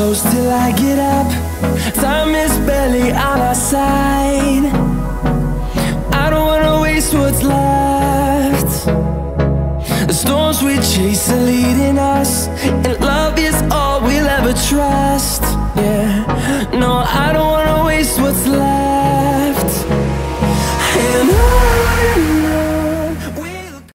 close till I get up. Time is barely on our side. I don't wanna waste what's left. The storms we chase are leading us, and love is all we'll ever trust. Yeah, no, I don't wanna waste what's left. And